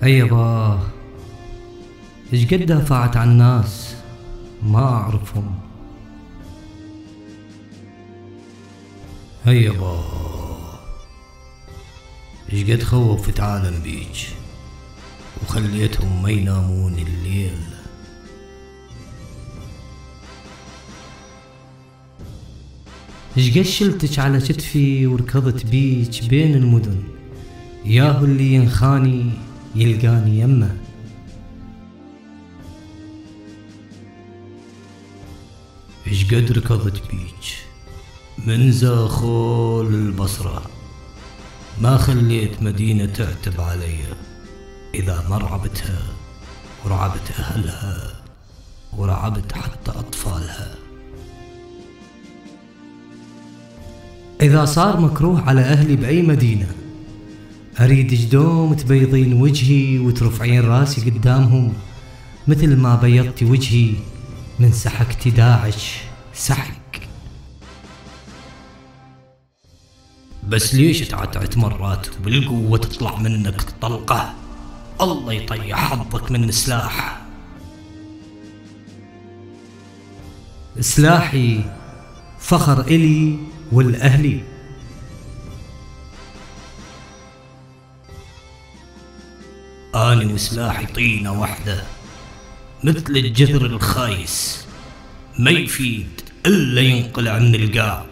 اي يابا، ايش قد دافعت عن ناس ما اعرفهم. هيا يابا، ايش قد خوفت عالم بيج وخليتهم ما ينامون الليل. ايش قد شلتك على كتفي وركضت بيج بين المدن، ياهو اللي ينخاني يلقاني يمه. ايش قد ركضت بيج من زاخول البصرة، ما خليت مدينة تعتب علي إذا ما رعبتها ورعبت أهلها ورعبت حتى أطفالها. إذا صار مكروه على أهلي بأي مدينة، أريد جدوم تبيضين وجهي وترفعين راسي قدامهم مثل ما بيضتي وجهي من سحكتي داعش سحك. بس ليش تعتعت مرات وبالقوة تطلع منك طلقة؟ الله يطيح حظك من سلاح. سلاحي فخر إلي والأهلي. أنا وسلاحي طينة واحدة مثل الجذر الخايس، ما يفيد إلا ينقلع من القاع.